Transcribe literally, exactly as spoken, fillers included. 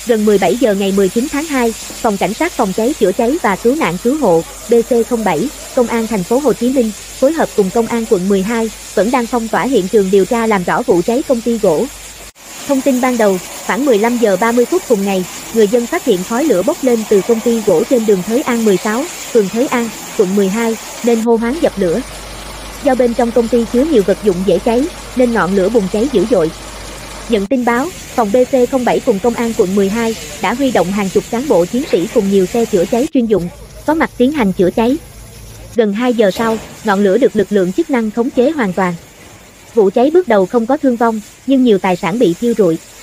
Gần mười bảy giờ ngày mười chín tháng hai, Phòng Cảnh sát Phòng cháy chữa cháy và Cứu nạn Cứu hộ B C không bảy, Công an thành phố Hồ Chí Minh phối hợp cùng Công an quận mười hai vẫn đang phong tỏa hiện trường điều tra làm rõ vụ cháy công ty gỗ. Thông tin ban đầu, khoảng mười lăm giờ ba mươi phút cùng ngày, người dân phát hiện khói lửa bốc lên từ công ty gỗ trên đường Thới An mười sáu, phường Thới An, quận mười hai, nên hô hoán dập lửa. Do bên trong công ty chứa nhiều vật dụng dễ cháy, nên ngọn lửa bùng cháy dữ dội. Nhận tin báo, phòng B C không bảy cùng Công an quận mười hai đã huy động hàng chục cán bộ chiến sĩ cùng nhiều xe chữa cháy chuyên dụng, có mặt tiến hành chữa cháy. Gần hai giờ sau, ngọn lửa được lực lượng chức năng khống chế hoàn toàn. Vụ cháy bước đầu không có thương vong, nhưng nhiều tài sản bị thiêu rụi.